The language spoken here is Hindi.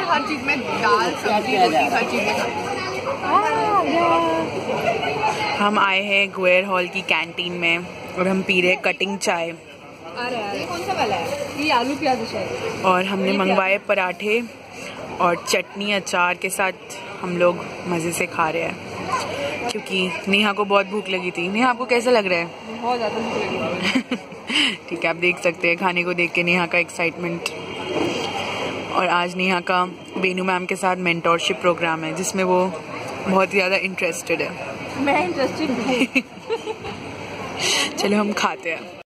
हर चीज में दाल सब्जी रोटी हर चीज में। हम आए हैं ग्वायर हॉल की कैंटीन में और हम पी रहे कटिंग चाय। अरे कौन सा वाला है? ये आलू प्याज शायद। और हमने मंगवाए पराठे और चटनी अचार के साथ हम लोग मज़े से खा रहे हैं क्योंकि नेहा को बहुत भूख लगी थी। नेहा आपको कैसा लग रहा है? बहुत ज़्यादा भूख लगी। ठीक है, आप देख सकते हैं खाने को देख के नेहा का एक्साइटमेंट। और आज नेहा का बेनू मैम के साथ मेंटोरशिप प्रोग्राम है जिसमें वो बहुत ज़्यादा इंटरेस्टेड है। मैं इंटरेस्टेड हूँ। चलो हम खाते हैं।